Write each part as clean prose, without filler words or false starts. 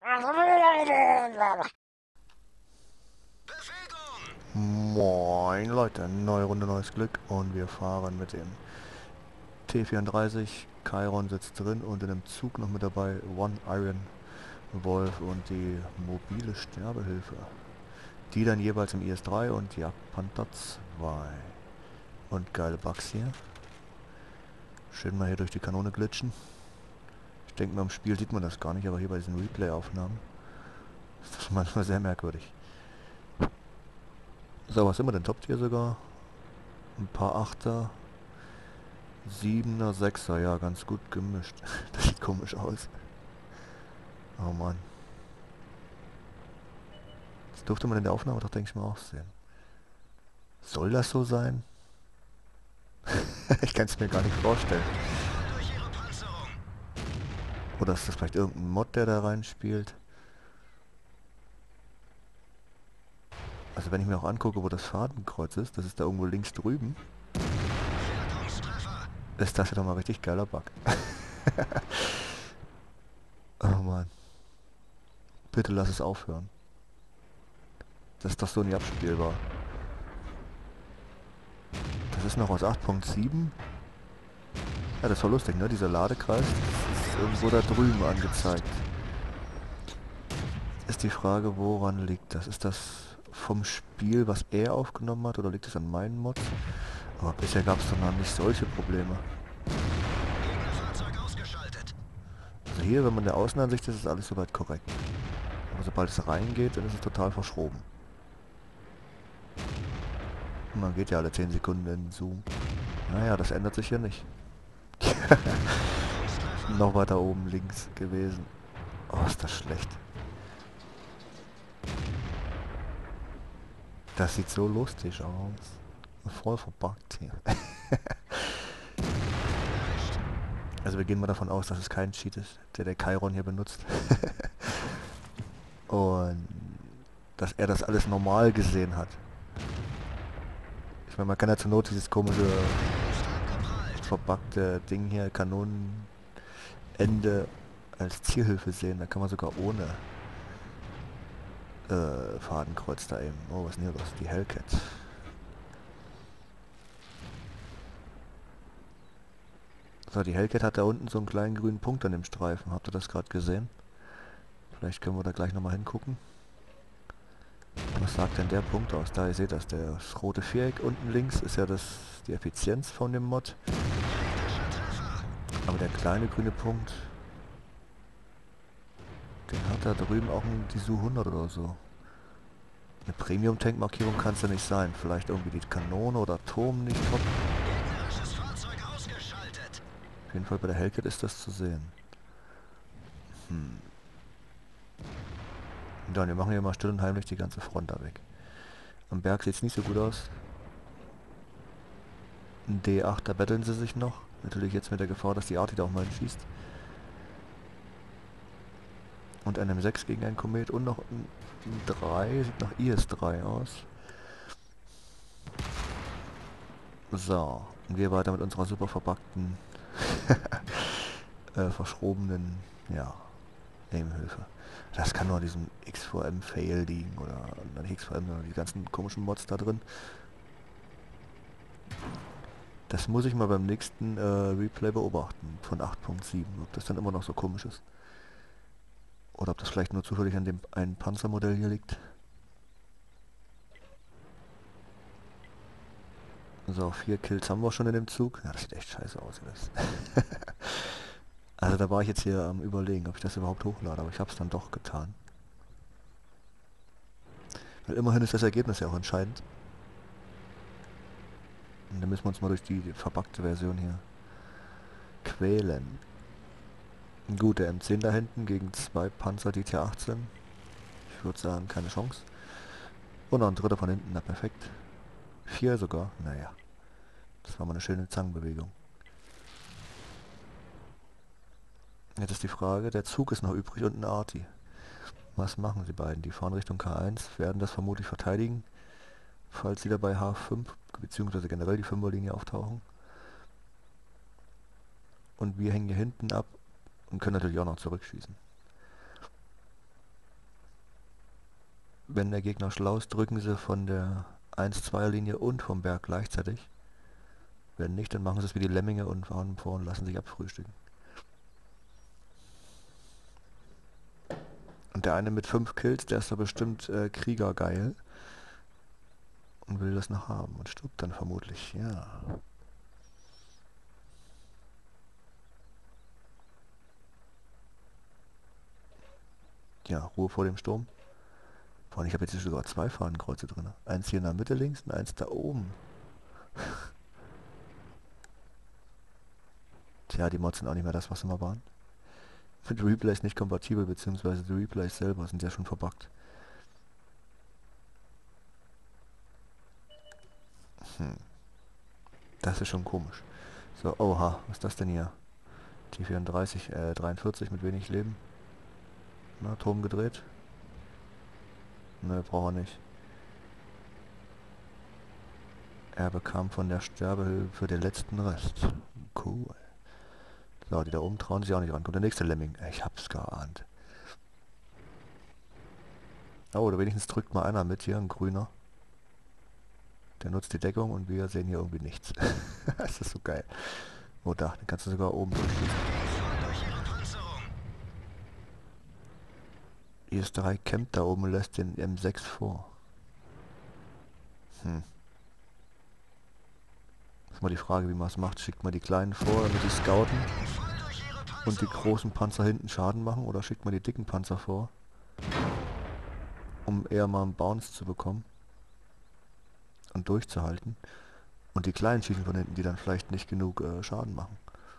Moin Leute, neue Runde, neues Glück und wir fahren mit dem T34. Chiron sitzt drin und in dem Zug noch mit dabei One Iron Wolf und die mobile Sterbehilfe. Die dann jeweils im IS-3 und Jagdpanther 2. Und geile Bugs hier. Schön mal hier durch die Kanone glitschen. Ich denke mal im Spiel sieht man das gar nicht, aber hier bei diesen Replay-Aufnahmen ist das manchmal sehr merkwürdig. So, was immer denn Top-Tier sogar? Ein paar Achter. Siebener, Sechser, ja, ganz gut gemischt. Das sieht komisch aus. Oh Mann. Das durfte man in der Aufnahme doch, denke ich mal, auch sehen. Soll das so sein? Ich kann es mir gar nicht vorstellen. Oder ist das vielleicht irgendein Mod, der da reinspielt? Also wenn ich mir auch angucke, wo das Fadenkreuz ist, das ist da irgendwo links drüben, ist das ja doch mal richtig geiler Bug. Oh Mann. Bitte lass es aufhören. Das ist doch so nie abspielbar. Das ist noch aus 8.7. Ja, das war lustig, ne? Dieser Ladekreis ist irgendwo da drüben angezeigt. Ist die Frage, woran liegt das? Ist das vom Spiel, was er aufgenommen hat, oder liegt es an meinen Mods? Aber bisher gab es doch noch nicht solche Probleme. Also hier, wenn man in der Außenansicht ist, ist alles soweit korrekt. Aber sobald es reingeht, dann ist es total verschroben. Und man geht ja alle 10 Sekunden in Zoom. Naja, das ändert sich hier nicht. Noch weiter oben links gewesen. Oh, ist das schlecht. Das sieht so lustig aus. Voll verbuggt hier. Also wir gehen mal davon aus, dass es kein Cheat ist, der Chiron hier benutzt. Und dass er das alles normal gesehen hat. Ich meine, man kann ja zur Not dieses komische verbuggte Ding hier, Kanonenende, als Zielhilfe sehen. Da kann man sogar ohne Fadenkreuz da eben. Oh, was ist denn hier los? Die Hellcat. So, die Hellcat hat da unten so einen kleinen grünen Punkt an dem Streifen. Habt ihr das gerade gesehen? Vielleicht können wir da gleich nochmal hingucken. Was sagt denn der Punkt aus? Da, ihr seht das, das rote Viereck unten links ist ja die Effizienz von dem Mod. Aber der kleine grüne Punkt, den hat da drüben auch ein Disu 100 oder so. Eine Premium-Tank-Markierung kann es ja nicht sein. Vielleicht irgendwie die Kanone oder Turm nicht top. Auf jeden Fall bei der Hellcat ist das zu sehen. Dann, wir machen hier mal still und heimlich die ganze Front da weg. Am Berg sieht es nicht so gut aus. Ein D8, da betteln sie sich noch. Natürlich jetzt mit der Gefahr, dass die Arti da auch mal schießt. Und ein M6 gegen einen Komet und noch ein 3, sieht nach IS-3 aus. So, und wir weiter mit unserer super verpackten, verschrobenen, ja, Aimhilfe. Das kann nur an diesem XVM-Fail liegen, oder nicht XVM, sondern die ganzen komischen Mods da drin. Das muss ich mal beim nächsten Replay beobachten, von 8.7, ob das dann immer noch so komisch ist. Oder ob das vielleicht nur zufällig an dem einen Panzermodell hier liegt. So, 4 Kills haben wir schon in dem Zug. Ja, das sieht echt scheiße aus. Das. Also da war ich jetzt hier am Überlegen, ob ich das überhaupt hochlade, aber ich habe es dann doch getan. Weil immerhin ist das Ergebnis ja auch entscheidend. Und dann müssen wir uns mal durch die verpackte Version hier quälen. Gut, der M10 da hinten gegen 2 Panzer DT-18. Ich würde sagen, keine Chance. Und noch ein dritter von hinten, na perfekt. 4 sogar, naja. Das war mal eine schöne Zangenbewegung. Jetzt ist die Frage, der Zug ist noch übrig und ein Arti. Was machen die beiden? Die fahren Richtung K1, werden das vermutlich verteidigen, falls sie da bei H5, beziehungsweise generell die 5er-Linie auftauchen. Und wir hängen hier hinten ab und können natürlich auch noch zurückschießen. Wenn der Gegner schlau ist, drücken sie von der 1-2er-Linie und vom Berg gleichzeitig. Wenn nicht, dann machen sie es wie die Lemminge und fahren vor und lassen sich abfrühstücken. Und der eine mit 5 Kills, der ist da bestimmt Krieger-geil und will das noch haben und stirbt dann vermutlich, ja. Ja, Ruhe vor dem Sturm. Vor allem, ich habe jetzt hier sogar 2 Fahnenkreuze drin. Eins hier in der Mitte links und eins da oben. Tja, die Mods sind auch nicht mehr das, was sie mal waren. Mit Replays nicht kompatibel, beziehungsweise die Replays selber sind ja schon verbuggt. Das ist schon komisch. So, oha, was ist das denn hier? T34, 43 mit wenig Leben. Na, Turm gedreht. Ne, braucht er nicht. Er bekam von der Sterbehilfe den letzten Rest. Cool. So, die da oben trauen sich auch nicht ran. Kommt der nächste Lemming. Ich hab's geahnt. Oh, oder wenigstens drückt mal einer mit hier, ein grüner. Der nutzt die Deckung und wir sehen hier irgendwie nichts. Das ist so geil. Oh, da, den kannst du sogar oben durchschießen. IS-3 campt da oben und lässt den M6 vor. Ist mal die Frage, wie man es macht. Schickt man die Kleinen vor, damit die scouten und die großen Panzer hinten Schaden machen? Oder schickt man die dicken Panzer vor, um eher mal einen Bounce zu bekommen und durchzuhalten? Und die Kleinen schießen von hinten, die dann vielleicht nicht genug Schaden machen.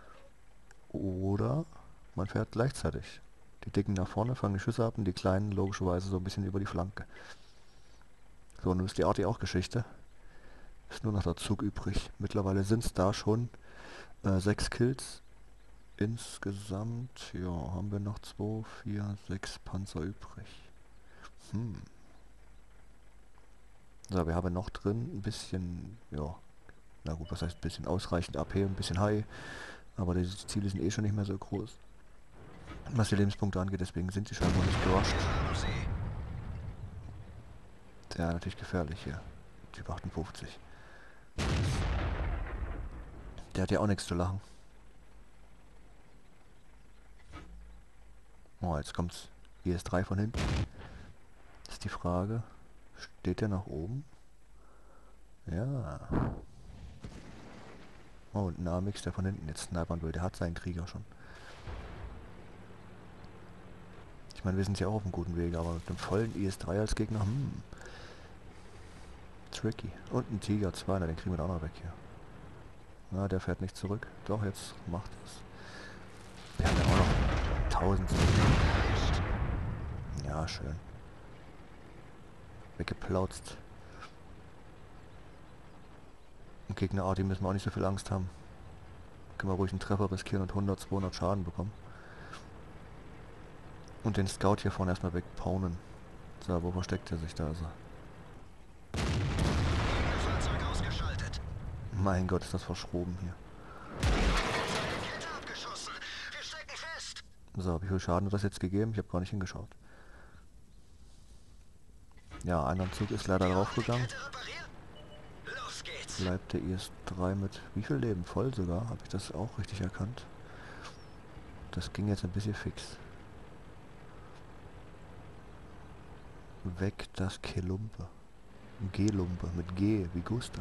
Oder man fährt gleichzeitig. Die Dicken nach vorne, fangen die Schüsse ab und die Kleinen logischerweise so ein bisschen über die Flanke. So, nun ist die Arti auch Geschichte. Ist nur noch der Zug übrig. Mittlerweile sind es da schon 6 Kills. Insgesamt, ja, haben wir noch 2, 4, 6 Panzer übrig. So, wir haben noch drin ein bisschen, ja, na gut, was heißt ein bisschen ausreichend AP, ein bisschen High. Aber die Ziele sind eh schon nicht mehr so groß, was die Lebenspunkte angeht, deswegen sind sie scheinbar nicht gerusht. Ja, natürlich gefährlich hier. Typ 58. Der hat ja auch nichts zu lachen. Oh, jetzt kommt's IS-3 von hinten. Das ist die Frage. Steht der nach oben? Ja. Oh, und ein Amix, der von hinten jetzt snipern will. Der hat seinen Krieger schon. Ich meine, wir sind ja auch auf einem guten Weg, aber mit einem vollen IS-3 als Gegner, tricky. Und ein Tiger 2, den kriegen wir da auch noch weg hier. Na, der fährt nicht zurück. Doch, jetzt macht es. Wir haben ja auch noch 1000. Ja, schön. Weggeplautzt. Und Gegner Arti müssen wir auch nicht so viel Angst haben. Können wir ruhig einen Treffer riskieren und 100, 200 Schaden bekommen. Und den Scout hier vorne erstmal wegpaunen. So, wo versteckt er sich da? Also. Mein Gott, ist das verschroben hier. So, wie viel Schaden hat das jetzt gegeben? Ich habe gar nicht hingeschaut. Ja, einer Zug ist leider draufgegangen. Bleibt der IS-3 mit wie viel Leben? Voll sogar. Habe ich das auch richtig erkannt? Das ging jetzt ein bisschen fix. Weg das Kelumpe. Gelumpe mit G wie Gustav.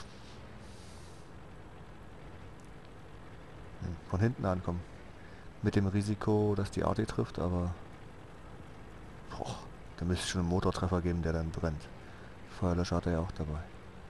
Von hinten ankommen. Mit dem Risiko, dass die Arti trifft, aber... Boah, da müsste es schon einen Motortreffer geben, der dann brennt. Feuerlöscher hat er ja auch dabei.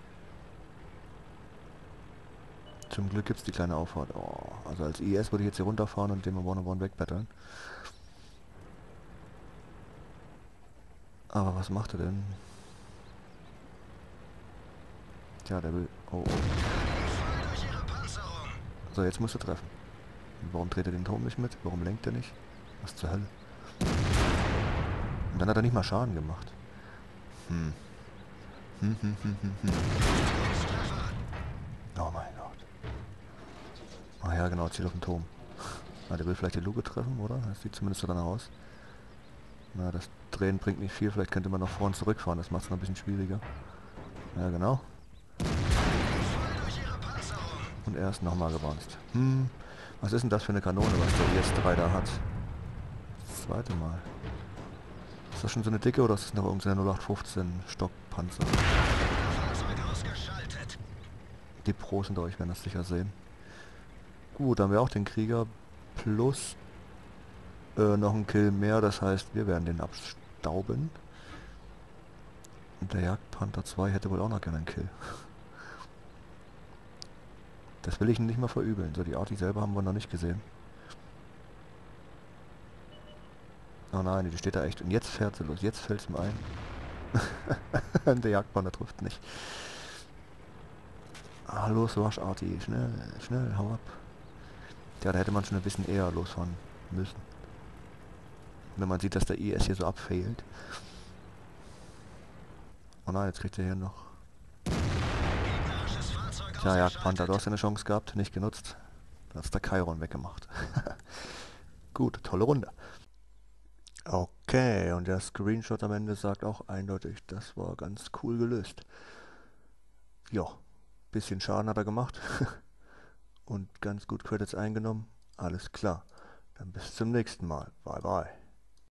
Zum Glück gibt es die kleine Auffahrt. Oh, also als IS würde ich jetzt hier runterfahren und den One-on-One wegbetteln. Aber was macht er denn? Tja, der will... Oh, oh. So, jetzt musst du treffen. Warum dreht er den Turm nicht mit? Warum lenkt er nicht? Was zur Hölle? Und dann hat er nicht mal Schaden gemacht. Oh mein Gott. Ach ja, genau, zielt auf den Turm. Ah, der will vielleicht die Luke treffen, oder? Das sieht zumindest so danach aus. Na, das Drehen bringt nicht viel. Vielleicht könnte man nach vorn zurückfahren. Das macht es noch ein bisschen schwieriger. Ja, genau. Und er ist nochmal gebounced. Was ist denn das für eine Kanone, was der IS-3 da hat? Das zweite Mal. Ist das schon so eine dicke oder ist das noch irgendeine 0815 Stockpanzer? Die Pros unter euch werden das sicher sehen. Gut, dann haben wir auch den Krieger plus noch ein Kill mehr. Das heißt, wir werden den abstauben. Und der Jagdpanther 2 hätte wohl auch noch gerne einen Kill. Das will ich ihm nicht mal verübeln. So, die Arti selber haben wir noch nicht gesehen. Oh nein, die steht da echt. Und jetzt fährt sie los. Jetzt fällt es mir ein. Der Jagdpanther trifft nicht. Ah, los, Rush Arti. Schnell, schnell, hau ab. Ja, da hätte man schon ein bisschen eher losfahren müssen. Wenn man sieht, dass der IS hier so abfailt. Oh nein, jetzt kriegt er hier noch... Tja, Jagdpanther, du hast ja eine Chance gehabt, nicht genutzt. Da hat's der Chiron weggemacht. Gut, tolle Runde. Okay, und der Screenshot am Ende sagt auch eindeutig, das war ganz cool gelöst. Ja, bisschen Schaden hat er gemacht. Und ganz gut Credits eingenommen. Alles klar. Dann bis zum nächsten Mal. Bye bye.